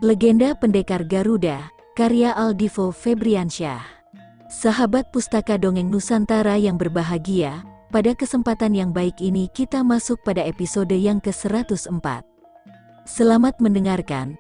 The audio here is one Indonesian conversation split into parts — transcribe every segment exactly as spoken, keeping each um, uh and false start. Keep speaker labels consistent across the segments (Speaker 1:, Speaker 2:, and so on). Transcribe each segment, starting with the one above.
Speaker 1: Legenda Pendekar Garuda, karya Aldivo Febriansyah. Sahabat Pustaka Dongeng Nusantara yang berbahagia, pada kesempatan yang baik ini kita masuk pada episode yang ke seratus empat. Selamat mendengarkan.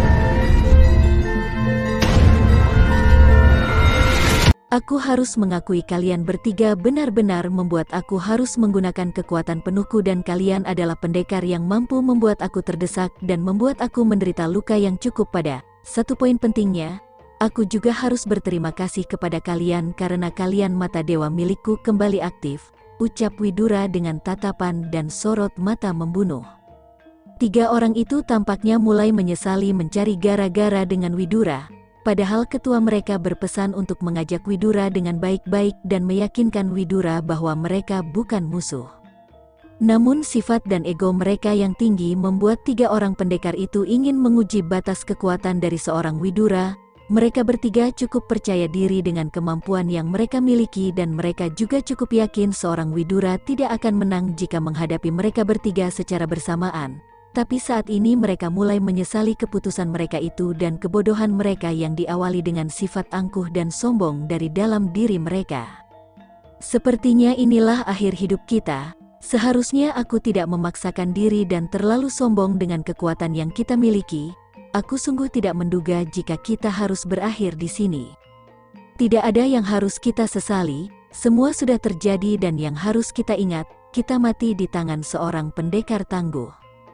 Speaker 1: Aku harus mengakui kalian bertiga benar-benar membuat aku harus menggunakan kekuatan penuhku dan kalian adalah pendekar yang mampu membuat aku terdesak dan membuat aku menderita luka yang cukup pada. Satu poin pentingnya, aku juga harus berterima kasih kepada kalian karena kalian mata dewa milikku kembali aktif, ucap Widura dengan tatapan dan sorot mata membunuh. Tiga orang itu tampaknya mulai menyesali mencari gara-gara dengan Widura. Padahal ketua mereka berpesan untuk mengajak Widura dengan baik-baik dan meyakinkan Widura bahwa mereka bukan musuh. Namun sifat dan ego mereka yang tinggi membuat tiga orang pendekar itu ingin menguji batas kekuatan dari seorang Widura. Mereka bertiga cukup percaya diri dengan kemampuan yang mereka miliki dan mereka juga cukup yakin seorang Widura tidak akan menang jika menghadapi mereka bertiga secara bersamaan. Tapi saat ini mereka mulai menyesali keputusan mereka itu dan kebodohan mereka yang diawali dengan sifat angkuh dan sombong dari dalam diri mereka. Sepertinya inilah akhir hidup kita. Seharusnya aku tidak memaksakan diri dan terlalu sombong dengan kekuatan yang kita miliki. Aku sungguh tidak menduga jika kita harus berakhir di sini. Tidak ada yang harus kita sesali, semua sudah terjadi dan yang harus kita ingat, kita mati di tangan seorang pendekar tangguh.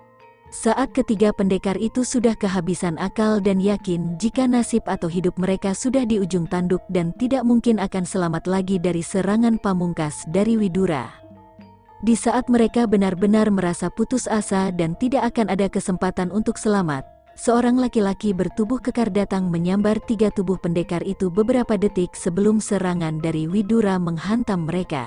Speaker 1: Saat ketiga pendekar itu sudah kehabisan akal dan yakin jika nasib atau hidup mereka sudah di ujung tanduk dan tidak mungkin akan selamat lagi dari serangan pamungkas dari Widura. Di saat mereka benar-benar merasa putus asa dan tidak akan ada kesempatan untuk selamat, seorang laki-laki bertubuh kekar datang menyambar tiga tubuh pendekar itu beberapa detik sebelum serangan dari Widura menghantam mereka.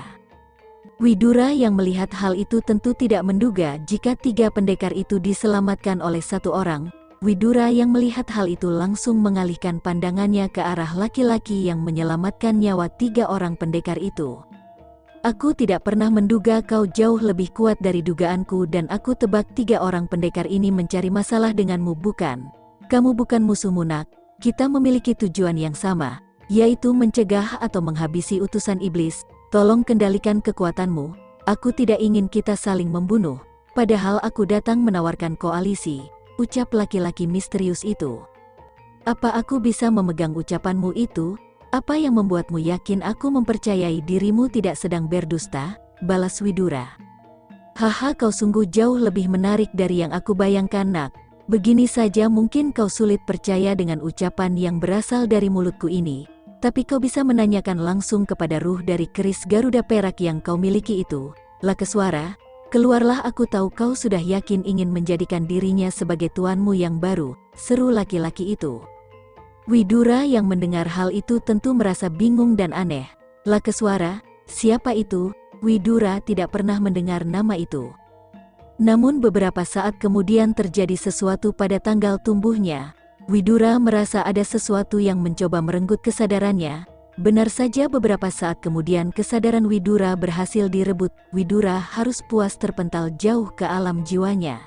Speaker 1: Widura yang melihat hal itu tentu tidak menduga jika tiga pendekar itu diselamatkan oleh satu orang. Widura yang melihat hal itu langsung mengalihkan pandangannya ke arah laki-laki yang menyelamatkan nyawa tiga orang pendekar itu. Aku tidak pernah menduga kau jauh lebih kuat dari dugaanku dan aku tebak tiga orang pendekar ini mencari masalah denganmu bukan? Kamu bukan musuh Munak, kita memiliki tujuan yang sama, yaitu mencegah atau menghabisi utusan iblis. Tolong kendalikan kekuatanmu, aku tidak ingin kita saling membunuh, padahal aku datang menawarkan koalisi, ucap laki-laki misterius itu. Apa aku bisa memegang ucapanmu itu? Apa yang membuatmu yakin aku mempercayai dirimu tidak sedang berdusta? Balas Widura. Haha, kau sungguh jauh lebih menarik dari yang aku bayangkan nak. Begini saja mungkin kau sulit percaya dengan ucapan yang berasal dari mulutku ini. Tapi kau bisa menanyakan langsung kepada ruh dari keris Garuda perak yang kau miliki itu. Lakeswara, keluarlah, aku tahu kau sudah yakin ingin menjadikan dirinya sebagai tuanmu yang baru, seru laki-laki itu. Widura yang mendengar hal itu tentu merasa bingung dan aneh. Lakeswara, siapa itu? Widura tidak pernah mendengar nama itu. Namun beberapa saat kemudian terjadi sesuatu pada tanggal tumbuhnya. Widura merasa ada sesuatu yang mencoba merenggut kesadarannya. Benar saja beberapa saat kemudian kesadaran Widura berhasil direbut. Widura harus puas terpental jauh ke alam jiwanya.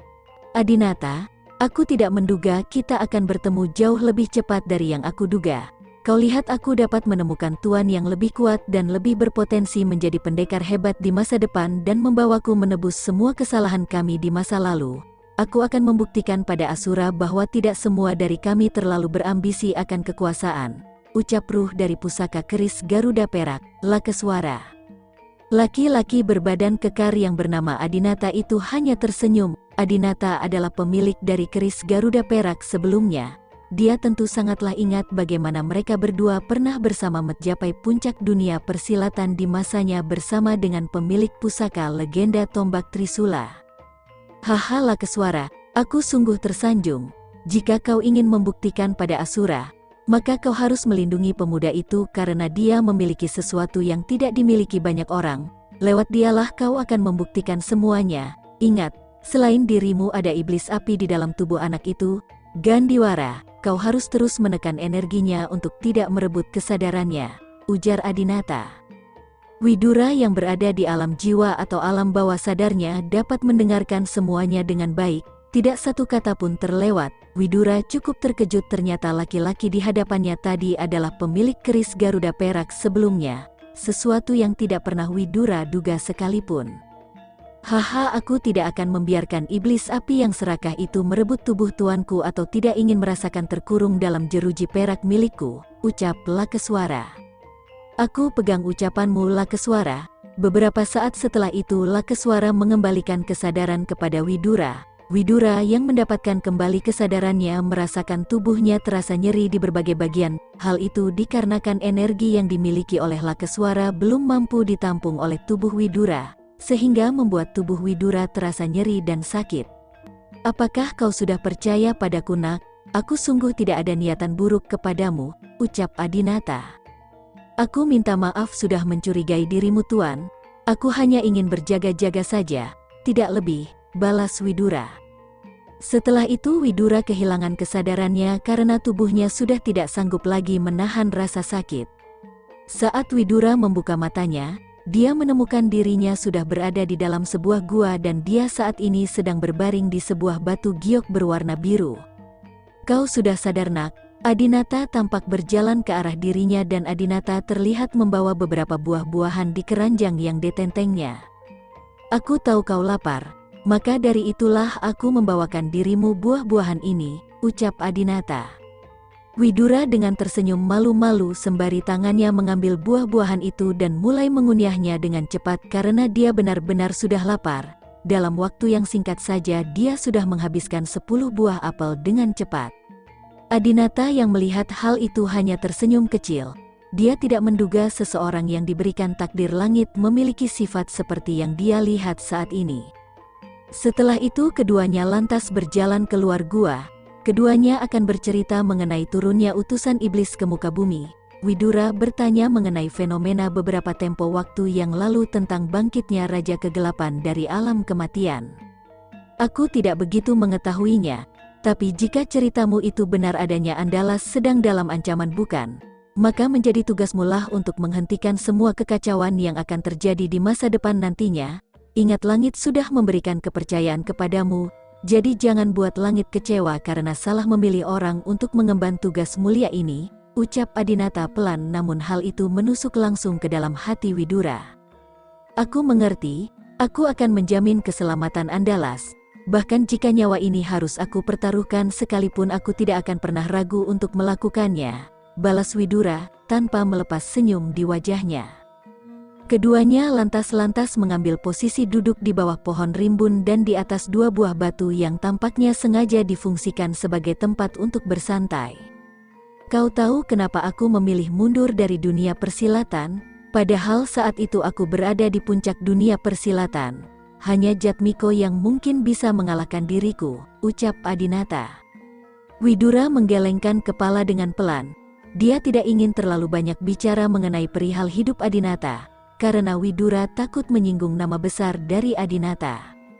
Speaker 1: Adinata, aku tidak menduga kita akan bertemu jauh lebih cepat dari yang aku duga. Kau lihat aku dapat menemukan tuan yang lebih kuat dan lebih berpotensi menjadi pendekar hebat di masa depan dan membawaku menebus semua kesalahan kami di masa lalu. Aku akan membuktikan pada Asura bahwa tidak semua dari kami terlalu berambisi akan kekuasaan, ucap ruh dari pusaka keris Garuda perak, Lakeswara. Laki-laki berbadan kekar yang bernama Adinata itu hanya tersenyum. Adinata adalah pemilik dari keris Garuda perak sebelumnya. Dia tentu sangatlah ingat bagaimana mereka berdua pernah bersama mencapai puncak dunia persilatan di masanya bersama dengan pemilik pusaka legenda tombak Trisula. Haha Lakeswara, aku sungguh tersanjung. Jika kau ingin membuktikan pada Asura, maka kau harus melindungi pemuda itu karena dia memiliki sesuatu yang tidak dimiliki banyak orang. Lewat dialah kau akan membuktikan semuanya. Ingat, selain dirimu ada iblis api di dalam tubuh anak itu. Gandiwara, kau harus terus menekan energinya untuk tidak merebut kesadarannya, ujar Adinata. Widura yang berada di alam jiwa atau alam bawah sadarnya dapat mendengarkan semuanya dengan baik. Tidak satu kata pun terlewat. Widura cukup terkejut, ternyata laki-laki di hadapannya tadi adalah pemilik keris Garuda perak sebelumnya. Sesuatu yang tidak pernah Widura duga sekalipun. Haha, aku tidak akan membiarkan iblis api yang serakah itu merebut tubuh tuanku atau tidak ingin merasakan terkurung dalam jeruji perak milikku, ucap Lakeswara. Aku pegang ucapanmu, Lakeswara. Beberapa saat setelah itu Lakeswara mengembalikan kesadaran kepada Widura. Widura yang mendapatkan kembali kesadarannya merasakan tubuhnya terasa nyeri di berbagai bagian. Hal itu dikarenakan energi yang dimiliki oleh Lakeswara belum mampu ditampung oleh tubuh Widura, sehingga membuat tubuh Widura terasa nyeri dan sakit. Apakah kau sudah percaya padaku, nak? Aku sungguh tidak ada niatan buruk kepadamu, ucap Adinata. Aku minta maaf sudah mencurigai dirimu, tuan. Aku hanya ingin berjaga-jaga saja, tidak lebih, balas Widura. Setelah itu Widura kehilangan kesadarannya karena tubuhnya sudah tidak sanggup lagi menahan rasa sakit. Saat Widura membuka matanya, dia menemukan dirinya sudah berada di dalam sebuah gua dan dia saat ini sedang berbaring di sebuah batu giok berwarna biru. Kau sudah sadar, nak? Adinata tampak berjalan ke arah dirinya dan Adinata terlihat membawa beberapa buah-buahan di keranjang yang ditentengnya. Aku tahu kau lapar. Maka dari itulah aku membawakan dirimu buah-buahan ini, ucap Adinata. Widura dengan tersenyum malu-malu sembari tangannya mengambil buah-buahan itu dan mulai mengunyahnya dengan cepat karena dia benar-benar sudah lapar. Dalam waktu yang singkat saja dia sudah menghabiskan sepuluh buah apel dengan cepat. Adinata yang melihat hal itu hanya tersenyum kecil. Dia tidak menduga seseorang yang diberikan takdir langit memiliki sifat seperti yang dia lihat saat ini. Setelah itu keduanya lantas berjalan keluar gua. Keduanya akan bercerita mengenai turunnya utusan iblis ke muka bumi. Widura bertanya mengenai fenomena beberapa tempo waktu yang lalu tentang bangkitnya Raja Kegelapan dari alam kematian. Aku tidak begitu mengetahuinya, tapi jika ceritamu itu benar adanya Andalas sedang dalam ancaman, bukan? Maka menjadi tugasmu lah untuk menghentikan semua kekacauan yang akan terjadi di masa depan nantinya. Ingat, langit sudah memberikan kepercayaan kepadamu, jadi jangan buat langit kecewa karena salah memilih orang untuk mengemban tugas mulia ini, ucap Adinata pelan, namun hal itu menusuk langsung ke dalam hati Widura. Aku mengerti, aku akan menjamin keselamatan Andalas, bahkan jika nyawa ini harus aku pertaruhkan sekalipun aku tidak akan pernah ragu untuk melakukannya, balas Widura tanpa melepas senyum di wajahnya. Keduanya lantas-lantas mengambil posisi duduk di bawah pohon rimbun dan di atas dua buah batu yang tampaknya sengaja difungsikan sebagai tempat untuk bersantai. Kau tahu kenapa aku memilih mundur dari dunia persilatan? Padahal saat itu aku berada di puncak dunia persilatan. Hanya Jatmiko yang mungkin bisa mengalahkan diriku, ucap Adinata. Widura menggelengkan kepala dengan pelan. Dia tidak ingin terlalu banyak bicara mengenai perihal hidup Adinata, karena Widura takut menyinggung nama besar dari Adinata.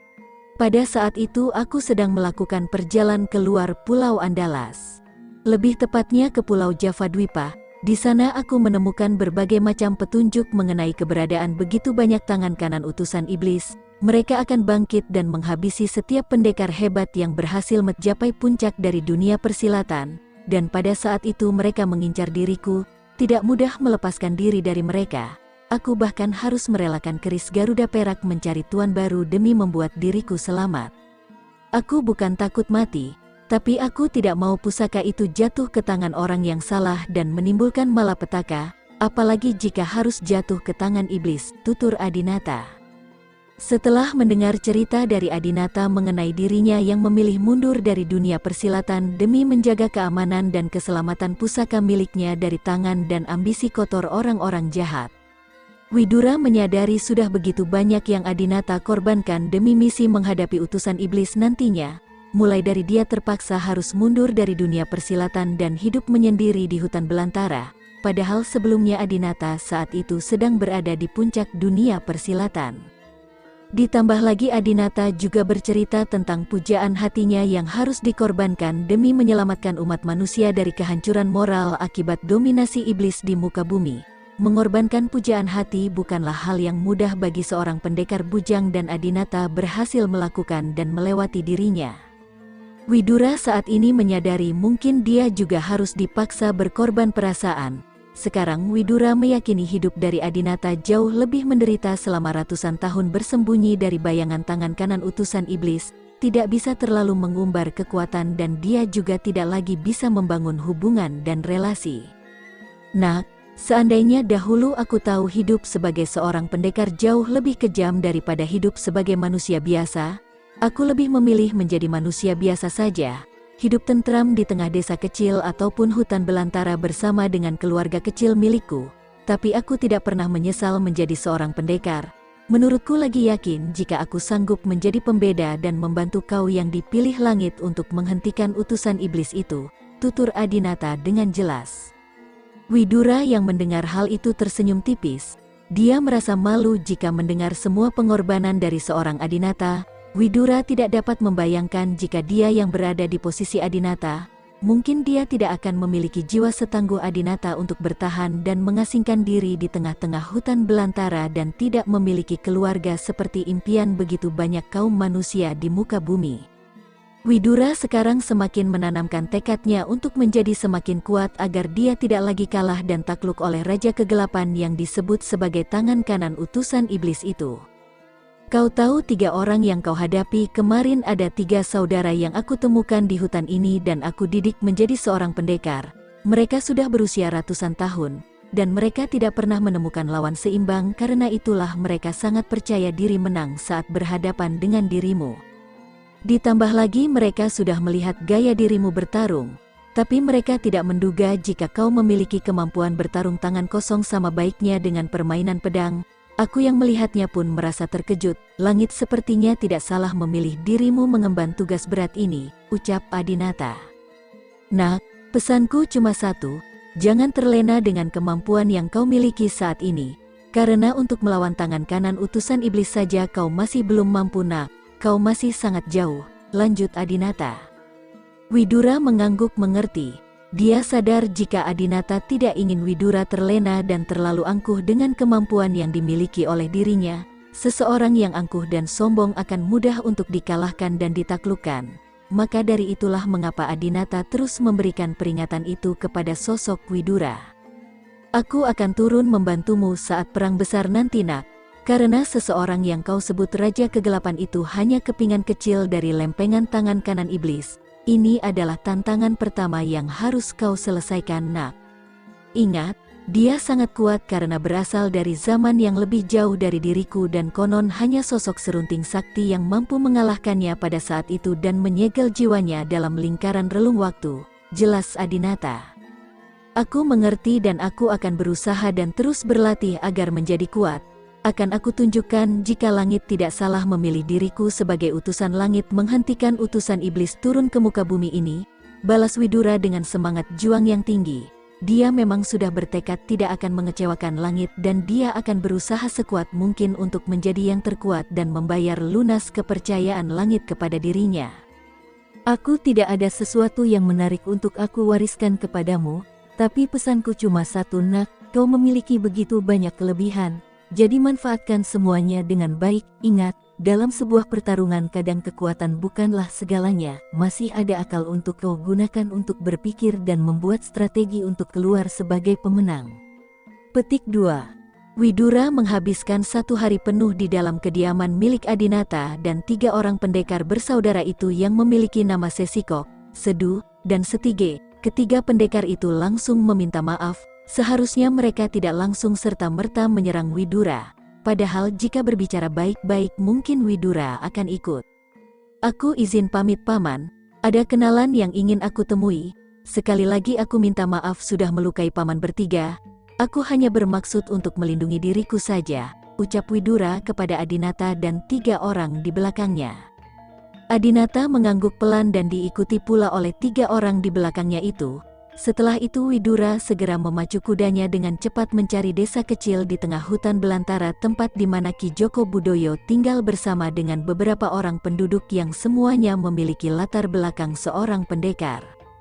Speaker 1: Pada saat itu aku sedang melakukan perjalanan keluar Pulau Andalas. Lebih tepatnya ke Pulau Java Dwipa. Di sana aku menemukan berbagai macam petunjuk mengenai keberadaan begitu banyak tangan kanan utusan iblis. Mereka akan bangkit dan menghabisi setiap pendekar hebat yang berhasil mencapai puncak dari dunia persilatan. Dan pada saat itu mereka mengincar diriku, tidak mudah melepaskan diri dari mereka. Aku bahkan harus merelakan keris Garuda perak mencari tuan baru demi membuat diriku selamat. Aku bukan takut mati, tapi aku tidak mau pusaka itu jatuh ke tangan orang yang salah dan menimbulkan malapetaka, apalagi jika harus jatuh ke tangan iblis, tutur Adinata. Setelah mendengar cerita dari Adinata mengenai dirinya yang memilih mundur dari dunia persilatan demi menjaga keamanan dan keselamatan pusaka miliknya dari tangan dan ambisi kotor orang-orang jahat, Widura menyadari sudah begitu banyak yang Adinata korbankan demi misi menghadapi utusan iblis nantinya, mulai dari dia terpaksa harus mundur dari dunia persilatan dan hidup menyendiri di hutan belantara, padahal sebelumnya Adinata saat itu sedang berada di puncak dunia persilatan. Ditambah lagi Adinata juga bercerita tentang pujaan hatinya yang harus dikorbankan demi menyelamatkan umat manusia dari kehancuran moral akibat dominasi iblis di muka bumi. Mengorbankan pujaan hati bukanlah hal yang mudah bagi seorang pendekar bujang dan Adinata berhasil melakukan dan melewati dirinya. Widura saat ini menyadari mungkin dia juga harus dipaksa berkorban perasaan. Sekarang Widura meyakini hidup dari Adinata jauh lebih menderita selama ratusan tahun bersembunyi dari bayangan tangan kanan utusan iblis, tidak bisa terlalu mengumbar kekuatan dan dia juga tidak lagi bisa membangun hubungan dan relasi. Nak, seandainya dahulu aku tahu hidup sebagai seorang pendekar jauh lebih kejam daripada hidup sebagai manusia biasa, aku lebih memilih menjadi manusia biasa saja, hidup tentram di tengah desa kecil ataupun hutan belantara bersama dengan keluarga kecil milikku. Tapi aku tidak pernah menyesal menjadi seorang pendekar. Menurutku lagi yakin jika aku sanggup menjadi pembeda dan membantu kau yang dipilih langit untuk menghentikan utusan iblis itu, tutur Adinata dengan jelas. Widura yang mendengar hal itu tersenyum tipis. Dia merasa malu jika mendengar semua pengorbanan dari seorang Adinata. Widura tidak dapat membayangkan jika dia yang berada di posisi Adinata, mungkin dia tidak akan memiliki jiwa setangguh Adinata untuk bertahan dan mengasingkan diri di tengah-tengah hutan belantara dan tidak memiliki keluarga seperti impian begitu banyak kaum manusia di muka bumi. Widura sekarang semakin menanamkan tekadnya untuk menjadi semakin kuat agar dia tidak lagi kalah dan takluk oleh Raja Kegelapan yang disebut sebagai tangan kanan utusan iblis itu. Kau tahu tiga orang yang kau hadapi kemarin ada tiga saudara yang aku temukan di hutan ini dan aku didik menjadi seorang pendekar. Mereka sudah berusia ratusan tahun, dan mereka tidak pernah menemukan lawan seimbang karena itulah mereka sangat percaya diri menang saat berhadapan dengan dirimu. Ditambah lagi mereka sudah melihat gaya dirimu bertarung, tapi mereka tidak menduga jika kau memiliki kemampuan bertarung tangan kosong sama baiknya dengan permainan pedang. Aku yang melihatnya pun merasa terkejut. Langit sepertinya tidak salah memilih dirimu mengemban tugas berat ini, ucap Adinata. Nak, pesanku cuma satu, jangan terlena dengan kemampuan yang kau miliki saat ini, karena untuk melawan tangan kanan utusan iblis saja kau masih belum mampu nak, kau masih sangat jauh, lanjut Adinata. Widura mengangguk mengerti. Dia sadar jika Adinata tidak ingin Widura terlena dan terlalu angkuh dengan kemampuan yang dimiliki oleh dirinya. Seseorang yang angkuh dan sombong akan mudah untuk dikalahkan dan ditaklukkan. Maka dari itulah mengapa Adinata terus memberikan peringatan itu kepada sosok Widura. Aku akan turun membantumu saat perang besar nanti nak, karena seseorang yang kau sebut Raja Kegelapan itu hanya kepingan kecil dari lempengan tangan kanan iblis. Ini adalah tantangan pertama yang harus kau selesaikan nak. Ingat, dia sangat kuat karena berasal dari zaman yang lebih jauh dari diriku dan konon hanya sosok serunting sakti yang mampu mengalahkannya pada saat itu dan menyegel jiwanya dalam lingkaran relung waktu, jelas Adinata. Aku mengerti dan aku akan berusaha dan terus berlatih agar menjadi kuat. Akan aku tunjukkan jika langit tidak salah memilih diriku sebagai utusan langit menghentikan utusan iblis turun ke muka bumi ini, balas Widura dengan semangat juang yang tinggi. Dia memang sudah bertekad tidak akan mengecewakan langit dan dia akan berusaha sekuat mungkin untuk menjadi yang terkuat dan membayar lunas kepercayaan langit kepada dirinya. Aku tidak ada sesuatu yang menarik untuk aku wariskan kepadamu, tapi pesanku cuma satu nak, kau memiliki begitu banyak kelebihan. Jadi manfaatkan semuanya dengan baik. Ingat, dalam sebuah pertarungan kadang kekuatan bukanlah segalanya. Masih ada akal untuk kau gunakan untuk berpikir dan membuat strategi untuk keluar sebagai pemenang. Petik dua. Widura menghabiskan satu hari penuh di dalam kediaman milik Adinata dan tiga orang pendekar bersaudara itu yang memiliki nama Sesikok, Sedu, dan Setige. Ketiga pendekar itu langsung meminta maaf. Seharusnya mereka tidak langsung serta-merta menyerang Widura. Padahal jika berbicara baik-baik mungkin Widura akan ikut. Aku izin pamit paman, ada kenalan yang ingin aku temui. Sekali lagi aku minta maaf sudah melukai paman bertiga. Aku hanya bermaksud untuk melindungi diriku saja, ucap Widura kepada Adinata dan tiga orang di belakangnya. Adinata mengangguk pelan dan diikuti pula oleh tiga orang di belakangnya itu. Setelah itu Widura segera memacu kudanya dengan cepat mencari desa kecil di tengah hutan belantara tempat di mana Ki Joko Budoyo tinggal bersama dengan beberapa orang penduduk yang semuanya memiliki latar belakang seorang pendekar.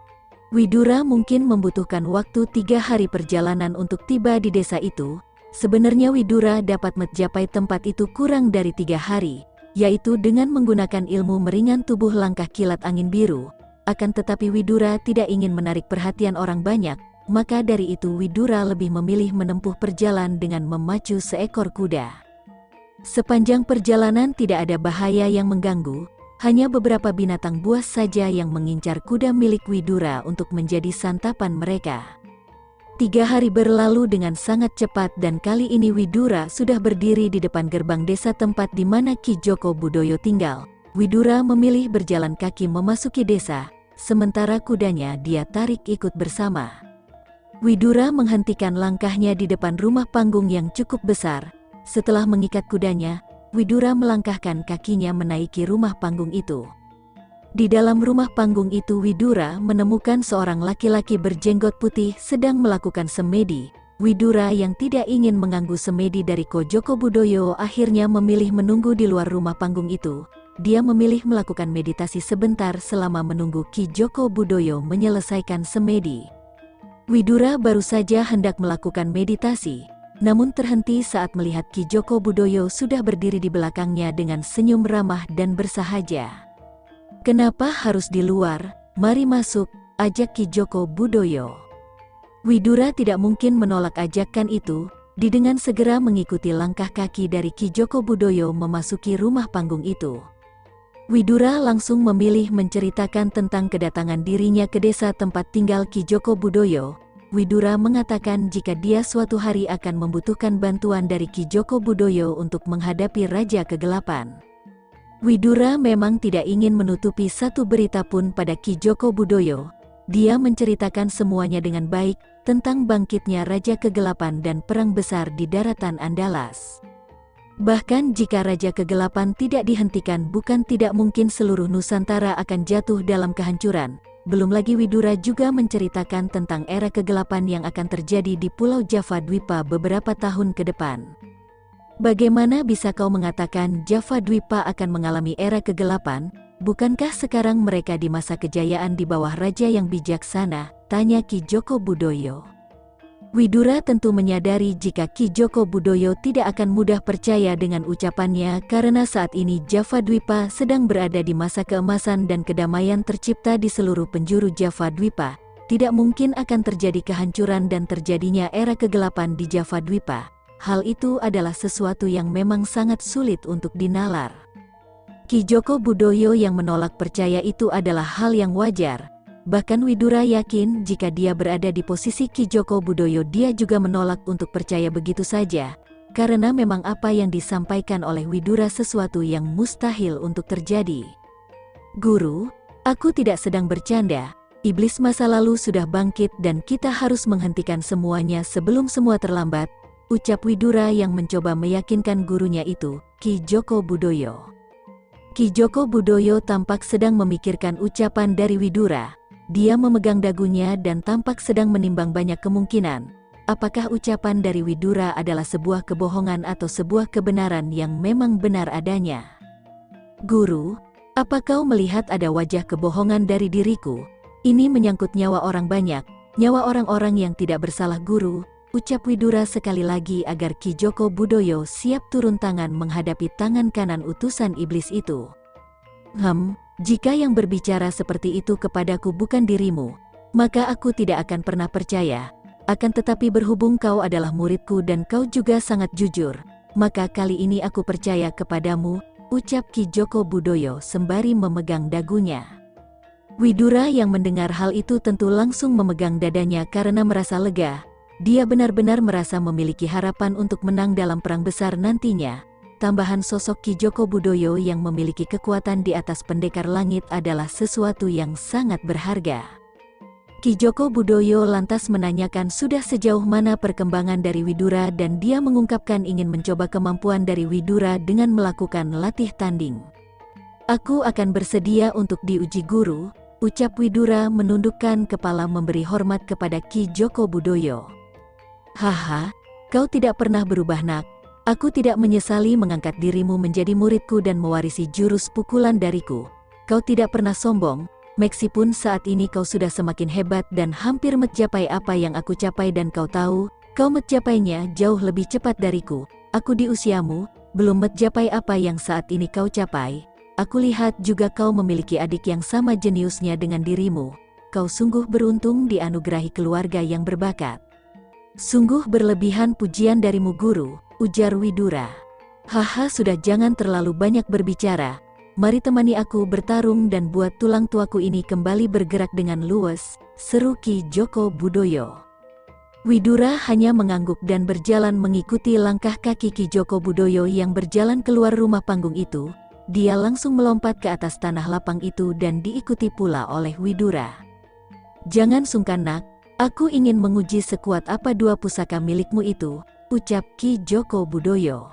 Speaker 1: Widura mungkin membutuhkan waktu tiga hari perjalanan untuk tiba di desa itu. Sebenarnya Widura dapat mencapai tempat itu kurang dari tiga hari. yaitu dengan menggunakan ilmu meringan tubuh langkah kilat angin biru. Akan tetapi Widura tidak ingin menarik perhatian orang banyak, maka dari itu Widura lebih memilih menempuh perjalanan dengan memacu seekor kuda. Sepanjang perjalanan tidak ada bahaya yang mengganggu, hanya beberapa binatang buas saja yang mengincar kuda milik Widura untuk menjadi santapan mereka. Tiga hari berlalu dengan sangat cepat dan kali ini Widura sudah berdiri di depan gerbang desa tempat di mana Ki Joko Budoyo tinggal. Widura memilih berjalan kaki memasuki desa, sementara kudanya dia tarik ikut bersama. Widura menghentikan langkahnya di depan rumah panggung yang cukup besar. Setelah mengikat kudanya, Widura melangkahkan kakinya menaiki rumah panggung itu. Di dalam rumah panggung itu Widura menemukan seorang laki-laki berjenggot putih sedang melakukan semedi. Widura yang tidak ingin mengganggu semedi dari Ki Joko Budoyo akhirnya memilih menunggu di luar rumah panggung itu. Dia memilih melakukan meditasi sebentar selama menunggu Ki Joko Budoyo menyelesaikan semedi. Widura baru saja hendak melakukan meditasi, namun terhenti saat melihat Ki Joko Budoyo sudah berdiri di belakangnya dengan senyum ramah dan bersahaja. "Kenapa harus di luar? Mari masuk," ajak Ki Joko Budoyo. Widura tidak mungkin menolak ajakan itu. Dia dengan segera mengikuti langkah kaki dari Ki Joko Budoyo memasuki rumah panggung itu. Widura langsung memilih menceritakan tentang kedatangan dirinya ke desa tempat tinggal Ki Joko Budoyo. Widura mengatakan jika dia suatu hari akan membutuhkan bantuan dari Ki Joko Budoyo untuk menghadapi Raja Kegelapan. Widura memang tidak ingin menutupi satu berita pun pada Ki Joko Budoyo. Dia menceritakan semuanya dengan baik tentang bangkitnya Raja Kegelapan dan perang besar di daratan Andalas. Bahkan jika Raja Kegelapan tidak dihentikan, bukan tidak mungkin seluruh Nusantara akan jatuh dalam kehancuran. Belum lagi Widura juga menceritakan tentang era kegelapan yang akan terjadi di Pulau Java Dwipa beberapa tahun ke depan. "Bagaimana bisa kau mengatakan Java Dwipa akan mengalami era kegelapan? Bukankah sekarang mereka di masa kejayaan di bawah raja yang bijaksana?" tanya Ki Joko Budoyo. Widura tentu menyadari jika Ki Joko Budoyo tidak akan mudah percaya dengan ucapannya karena saat ini Java Dwipa sedang berada di masa keemasan dan kedamaian tercipta di seluruh penjuru Java Dwipa. Tidak mungkin akan terjadi kehancuran dan terjadinya era kegelapan di Java Dwipa. Hal itu adalah sesuatu yang memang sangat sulit untuk dinalar. Ki Joko Budoyo yang menolak percaya itu adalah hal yang wajar. Bahkan Widura yakin jika dia berada di posisi Ki Joko Budoyo dia juga menolak untuk percaya begitu saja. Karena memang apa yang disampaikan oleh Widura sesuatu yang mustahil untuk terjadi. "Guru, aku tidak sedang bercanda. Iblis masa lalu sudah bangkit dan kita harus menghentikan semuanya sebelum semua terlambat," ucap Widura yang mencoba meyakinkan gurunya itu, Ki Joko Budoyo. Ki Joko Budoyo tampak sedang memikirkan ucapan dari Widura. Dia memegang dagunya dan tampak sedang menimbang banyak kemungkinan. Apakah ucapan dari Widura adalah sebuah kebohongan atau sebuah kebenaran yang memang benar adanya? "Guru, apa kau melihat ada wajah kebohongan dari diriku? Ini menyangkut nyawa orang banyak, nyawa orang-orang yang tidak bersalah guru," ucap Widura sekali lagi agar Ki Joko Budoyo siap turun tangan menghadapi tangan kanan utusan iblis itu. "Hmm, jika yang berbicara seperti itu kepadaku bukan dirimu, maka aku tidak akan pernah percaya. Akan tetapi berhubung kau adalah muridku dan kau juga sangat jujur, maka kali ini aku percaya kepadamu," ucap Ki Joko Budoyo sembari memegang dagunya. Widura yang mendengar hal itu tentu langsung memegang dadanya karena merasa lega. Dia benar-benar merasa memiliki harapan untuk menang dalam perang besar nantinya. Tambahan sosok Ki Joko Budoyo yang memiliki kekuatan di atas pendekar langit adalah sesuatu yang sangat berharga. Ki Joko Budoyo lantas menanyakan sudah sejauh mana perkembangan dari Widura dan dia mengungkapkan ingin mencoba kemampuan dari Widura dengan melakukan latih tanding. "Aku akan bersedia untuk diuji guru," ucap Widura menundukkan kepala memberi hormat kepada Ki Joko Budoyo. "Haha, kau tidak pernah berubah nak. Aku tidak menyesali mengangkat dirimu menjadi muridku dan mewarisi jurus pukulan dariku. Kau tidak pernah sombong, meskipun saat ini kau sudah semakin hebat dan hampir mencapai apa yang aku capai dan kau tahu, kau mencapainya jauh lebih cepat dariku. aku di usiamu, belum mencapai apa yang saat ini kau capai. Aku lihat juga kau memiliki adik yang sama jeniusnya dengan dirimu. Kau sungguh beruntung dianugerahi keluarga yang berbakat. Sungguh berlebihan pujian darimu guru, ujar Widura. Haha, sudah, jangan terlalu banyak berbicara. Mari temani aku bertarung dan buat tulang tuaku ini kembali bergerak dengan luwes, seru Ki Joko Budoyo. Widura hanya mengangguk dan berjalan mengikuti langkah kaki Ki Joko Budoyo yang berjalan keluar rumah panggung itu. Dia langsung melompat ke atas tanah lapang itu dan diikuti pula oleh Widura. Jangan sungkan nak, aku ingin menguji sekuat apa dua pusaka milikmu itu, ucap Ki Joko Budoyo.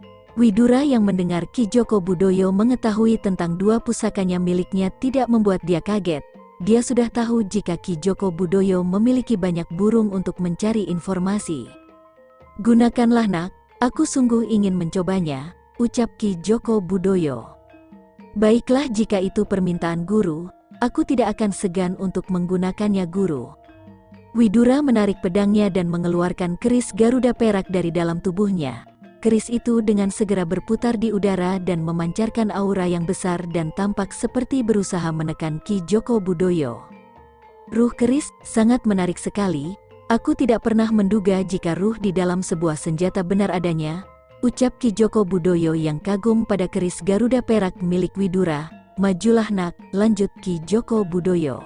Speaker 1: Widura yang mendengar Ki Joko Budoyo mengetahui tentang dua pusakanya miliknya tidak membuat dia kaget. Dia sudah tahu jika Ki Joko Budoyo memiliki banyak burung untuk mencari informasi. Gunakanlah nak, aku sungguh ingin mencobanya, ucap Ki Joko Budoyo. Baiklah, jika itu permintaan guru, aku tidak akan segan untuk menggunakannya guru. Widura menarik pedangnya dan mengeluarkan keris Garuda perak dari dalam tubuhnya. Keris itu dengan segera berputar di udara dan memancarkan aura yang besar dan tampak seperti berusaha menekan Ki Joko Budoyo. Ruh keris sangat menarik sekali. Aku tidak pernah menduga jika ruh di dalam sebuah senjata benar adanya, ucap Ki Joko Budoyo yang kagum pada keris Garuda perak milik Widura. Majulah nak, lanjut Ki Joko Budoyo.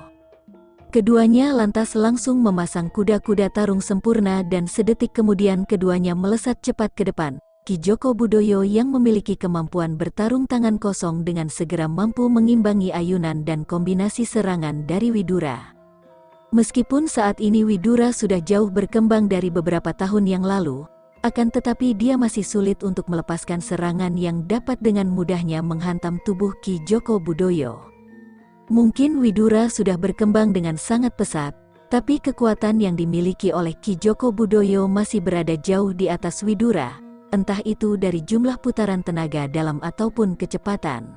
Speaker 1: Keduanya lantas langsung memasang kuda-kuda tarung sempurna dan sedetik kemudian keduanya melesat cepat ke depan. Ki Joko Budoyo yang memiliki kemampuan bertarung tangan kosong dengan segera mampu mengimbangi ayunan dan kombinasi serangan dari Widura. Meskipun saat ini Widura sudah jauh berkembang dari beberapa tahun yang lalu, akan tetapi dia masih sulit untuk melepaskan serangan yang dapat dengan mudahnya menghantam tubuh Ki Joko Budoyo. Mungkin Widura sudah berkembang dengan sangat pesat, tapi kekuatan yang dimiliki oleh Ki Joko Budoyo masih berada jauh di atas Widura, entah itu dari jumlah putaran tenaga dalam ataupun kecepatan.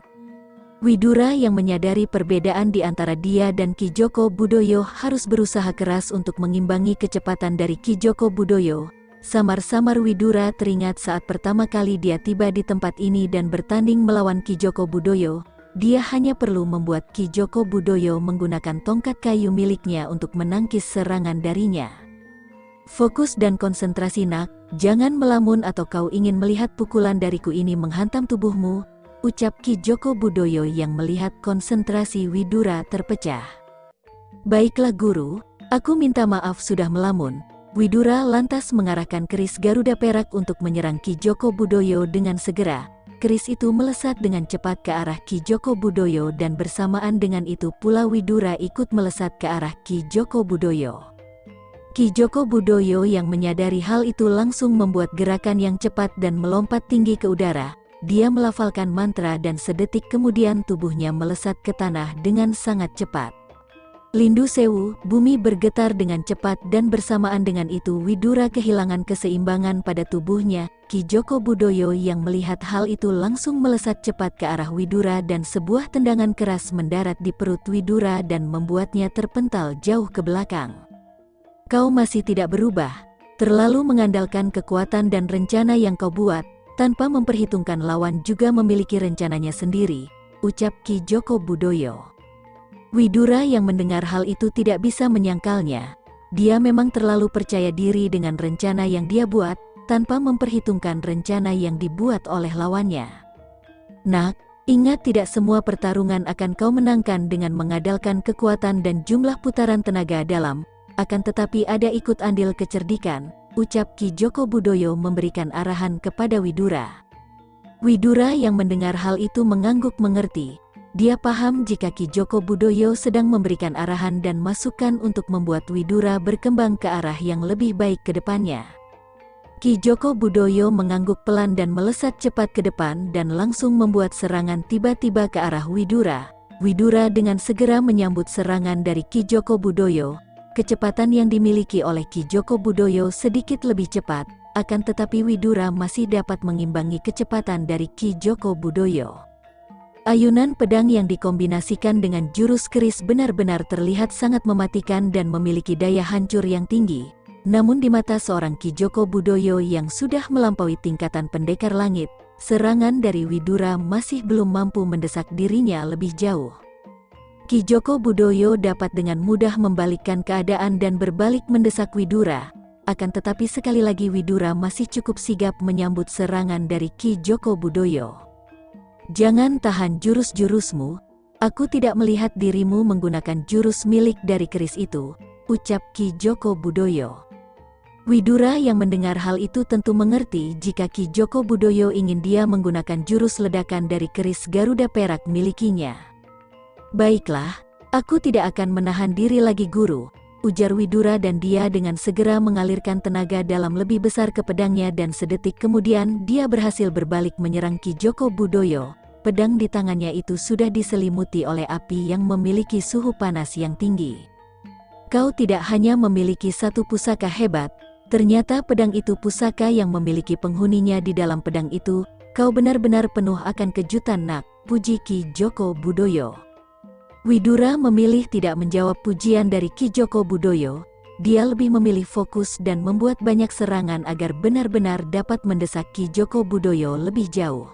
Speaker 1: Widura yang menyadari perbedaan di antara dia dan Ki Joko Budoyo harus berusaha keras untuk mengimbangi kecepatan dari Ki Joko Budoyo. Samar-samar Widura teringat saat pertama kali dia tiba di tempat ini dan bertanding melawan Ki Joko Budoyo. Dia hanya perlu membuat Ki Joko Budoyo menggunakan tongkat kayu miliknya untuk menangkis serangan darinya. Fokus dan konsentrasi nak, jangan melamun atau kau ingin melihat pukulan dariku ini menghantam tubuhmu, ucap Ki Joko Budoyo yang melihat konsentrasi Widura terpecah. Baiklah guru, aku minta maaf sudah melamun. Widura lantas mengarahkan keris Garuda perak untuk menyerang Ki Joko Budoyo dengan segera. Keris itu melesat dengan cepat ke arah Ki Joko Budoyo dan bersamaan dengan itu pula Widura ikut melesat ke arah Ki Joko Budoyo. Ki Joko Budoyo yang menyadari hal itu langsung membuat gerakan yang cepat dan melompat tinggi ke udara. Dia melafalkan mantra dan sedetik kemudian tubuhnya melesat ke tanah dengan sangat cepat. Lindu sewu, bumi bergetar dengan cepat dan bersamaan dengan itu Widura kehilangan keseimbangan pada tubuhnya. Ki Joko Budoyo yang melihat hal itu langsung melesat cepat ke arah Widura dan sebuah tendangan keras mendarat di perut Widura dan membuatnya terpental jauh ke belakang. Kau masih tidak berubah, terlalu mengandalkan kekuatan dan rencana yang kau buat, tanpa memperhitungkan lawan juga memiliki rencananya sendiri, ucap Ki Joko Budoyo. Widura yang mendengar hal itu tidak bisa menyangkalnya. Dia memang terlalu percaya diri dengan rencana yang dia buat, tanpa memperhitungkan rencana yang dibuat oleh lawannya. Nak, ingat tidak semua pertarungan akan kau menangkan dengan mengandalkan kekuatan dan jumlah putaran tenaga dalam, akan tetapi ada ikut andil kecerdikan, ucap Ki Joko Budoyo memberikan arahan kepada Widura. Widura yang mendengar hal itu mengangguk mengerti. Dia paham jika Ki Joko Budoyo sedang memberikan arahan dan masukan untuk membuat Widura berkembang ke arah yang lebih baik ke depannya. Ki Joko Budoyo mengangguk pelan dan melesat cepat ke depan dan langsung membuat serangan tiba-tiba ke arah Widura. Widura dengan segera menyambut serangan dari Ki Joko Budoyo. Kecepatan yang dimiliki oleh Ki Joko Budoyo sedikit lebih cepat, akan tetapi Widura masih dapat mengimbangi kecepatan dari Ki Joko Budoyo. Ayunan pedang yang dikombinasikan dengan jurus keris benar-benar terlihat sangat mematikan dan memiliki daya hancur yang tinggi. Namun di mata seorang Ki Joko Budoyo yang sudah melampaui tingkatan pendekar langit, serangan dari Widura masih belum mampu mendesak dirinya lebih jauh. Ki Joko Budoyo dapat dengan mudah membalikkan keadaan dan berbalik mendesak Widura. Akan tetapi sekali lagi Widura masih cukup sigap menyambut serangan dari Ki Joko Budoyo. "Jangan tahan jurus-jurusmu, aku tidak melihat dirimu menggunakan jurus milik dari keris itu," ucap Ki Joko Budoyo. Widura yang mendengar hal itu tentu mengerti jika Ki Joko Budoyo ingin dia menggunakan jurus ledakan dari keris Garuda perak milikinya. "Baiklah, aku tidak akan menahan diri lagi guru," ujar Widura dan dia dengan segera mengalirkan tenaga dalam lebih besar ke pedangnya dan sedetik kemudian dia berhasil berbalik menyerang Ki Joko Budoyo. Pedang di tangannya itu sudah diselimuti oleh api yang memiliki suhu panas yang tinggi. "Kau tidak hanya memiliki satu pusaka hebat, ternyata pedang itu pusaka yang memiliki penghuninya di dalam pedang itu. Kau benar-benar penuh akan kejutan nak," puji Ki Joko Budoyo. Widura memilih tidak menjawab pujian dari Ki Joko Budoyo. Dia lebih memilih fokus dan membuat banyak serangan agar benar-benar dapat mendesak Ki Joko Budoyo lebih jauh.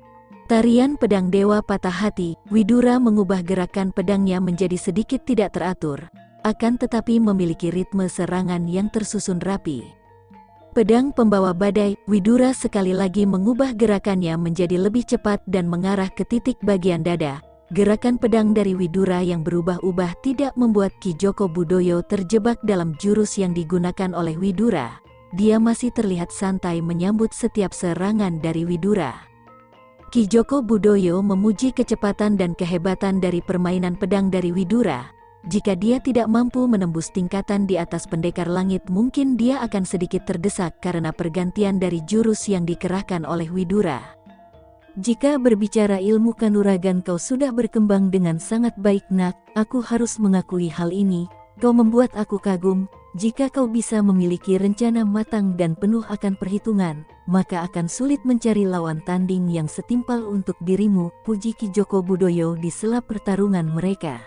Speaker 1: Tarian pedang dewa patah hati, Widura mengubah gerakan pedangnya menjadi sedikit tidak teratur, akan tetapi memiliki ritme serangan yang tersusun rapi. Pedang pembawa badai, Widura sekali lagi mengubah gerakannya menjadi lebih cepat dan mengarah ke titik bagian dada. Gerakan pedang dari Widura yang berubah-ubah tidak membuat Ki Joko Budoyo terjebak dalam jurus yang digunakan oleh Widura. Dia masih terlihat santai menyambut setiap serangan dari Widura. Ki Joko Budoyo memuji kecepatan dan kehebatan dari permainan pedang dari Widura. Jika dia tidak mampu menembus tingkatan di atas pendekar langit, mungkin dia akan sedikit terdesak karena pergantian dari jurus yang dikerahkan oleh Widura. "Jika berbicara ilmu kanuragan kau sudah berkembang dengan sangat baik nak, aku harus mengakui hal ini, kau membuat aku kagum. Jika kau bisa memiliki rencana matang dan penuh akan perhitungan, maka akan sulit mencari lawan tanding yang setimpal untuk dirimu," puji Ki Joko Budoyo di sela pertarungan mereka.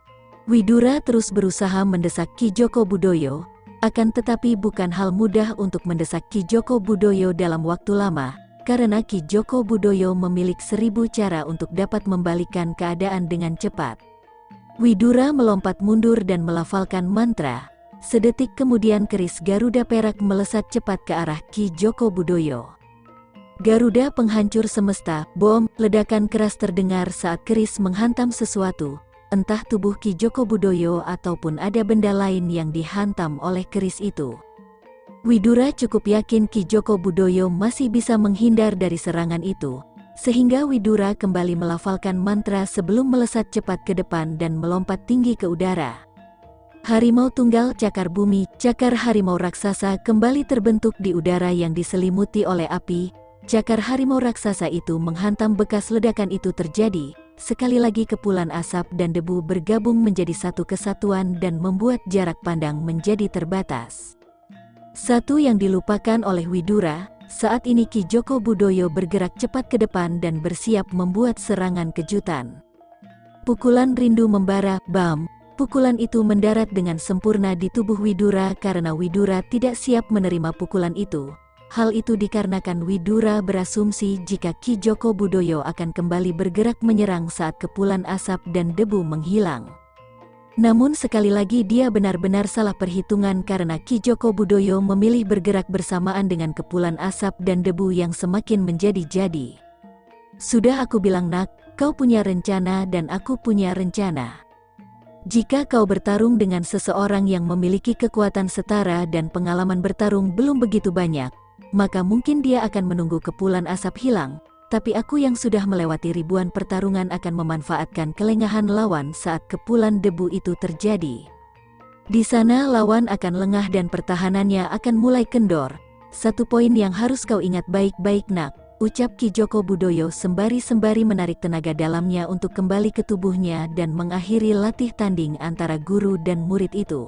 Speaker 1: Widura terus berusaha mendesak Ki Joko Budoyo, akan tetapi bukan hal mudah untuk mendesak Ki Joko Budoyo dalam waktu lama. Karena Ki Joko Budoyo memiliki seribu cara untuk dapat membalikkan keadaan dengan cepat. Widura melompat mundur dan melafalkan mantra. Sedetik kemudian keris Garuda perak melesat cepat ke arah Ki Joko Budoyo. Garuda penghancur semesta, bom, ledakan keras terdengar saat keris menghantam sesuatu, entah tubuh Ki Joko Budoyo ataupun ada benda lain yang dihantam oleh keris itu. Widura cukup yakin Ki Joko Budoyo masih bisa menghindar dari serangan itu, sehingga Widura kembali melafalkan mantra sebelum melesat cepat ke depan dan melompat tinggi ke udara. Harimau tunggal cakar bumi, cakar harimau raksasa kembali terbentuk di udara yang diselimuti oleh api. Cakar harimau raksasa itu menghantam bekas ledakan itu terjadi. Sekali lagi kepulan asap dan debu bergabung menjadi satu kesatuan dan membuat jarak pandang menjadi terbatas. Satu yang dilupakan oleh Widura, saat ini Ki Joko Budoyo bergerak cepat ke depan dan bersiap membuat serangan kejutan. Pukulan rindu membara, bam, pukulan itu mendarat dengan sempurna di tubuh Widura karena Widura tidak siap menerima pukulan itu. Hal itu dikarenakan Widura berasumsi jika Ki Joko Budoyo akan kembali bergerak menyerang saat kepulan asap dan debu menghilang. Namun sekali lagi dia benar-benar salah perhitungan karena Ki Joko Budoyo memilih bergerak bersamaan dengan kepulan asap dan debu yang semakin menjadi-jadi. "Sudah aku bilang nak, kau punya rencana dan aku punya rencana. Jika kau bertarung dengan seseorang yang memiliki kekuatan setara dan pengalaman bertarung belum begitu banyak, maka mungkin dia akan menunggu kepulan asap hilang. Tapi aku yang sudah melewati ribuan pertarungan akan memanfaatkan kelengahan lawan saat kepulan debu itu terjadi. Di sana lawan akan lengah dan pertahanannya akan mulai kendor. Satu poin yang harus kau ingat baik-baik nak," ucap Ki Joko Budoyo sembari-sembari menarik tenaga dalamnya untuk kembali ke tubuhnya dan mengakhiri latih tanding antara guru dan murid itu.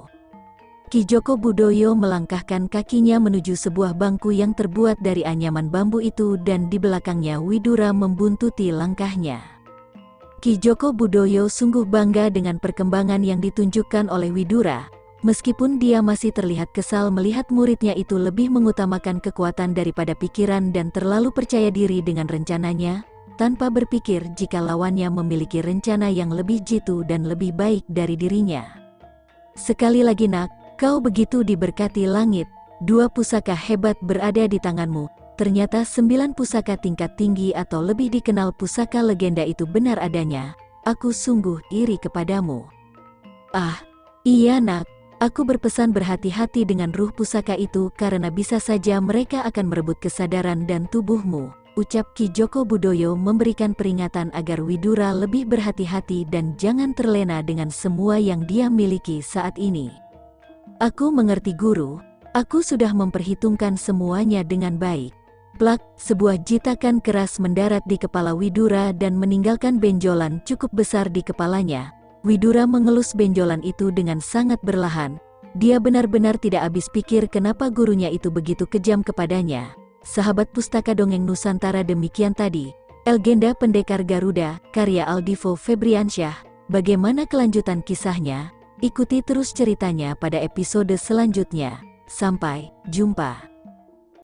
Speaker 1: Ki Joko Budoyo melangkahkan kakinya menuju sebuah bangku yang terbuat dari anyaman bambu itu dan di belakangnya Widura membuntuti langkahnya. Ki Joko Budoyo sungguh bangga dengan perkembangan yang ditunjukkan oleh Widura. Meskipun dia masih terlihat kesal melihat muridnya itu lebih mengutamakan kekuatan daripada pikiran dan terlalu percaya diri dengan rencananya, tanpa berpikir jika lawannya memiliki rencana yang lebih jitu dan lebih baik dari dirinya. Sekali lagi nak, kau begitu diberkati langit, dua pusaka hebat berada di tanganmu. Ternyata sembilan pusaka tingkat tinggi atau lebih dikenal pusaka legenda itu benar adanya. Aku sungguh iri kepadamu. Ah, iya nak. Aku berpesan berhati-hati dengan ruh pusaka itu karena bisa saja mereka akan merebut kesadaran dan tubuhmu, ucap Ki Joko Budoyo memberikan peringatan agar Widura lebih berhati-hati dan jangan terlena dengan semua yang dia miliki saat ini. Aku mengerti guru, aku sudah memperhitungkan semuanya dengan baik. Plak, sebuah jitakan keras mendarat di kepala Widura dan meninggalkan benjolan cukup besar di kepalanya. Widura mengelus benjolan itu dengan sangat berlahan. Dia benar-benar tidak habis pikir kenapa gurunya itu begitu kejam kepadanya. Sahabat Pustaka Dongeng Nusantara, demikian tadi Legenda Pendekar Garuda, karya Aldivo Febriansyah. Bagaimana kelanjutan kisahnya? Ikuti terus ceritanya pada episode selanjutnya. Sampai jumpa.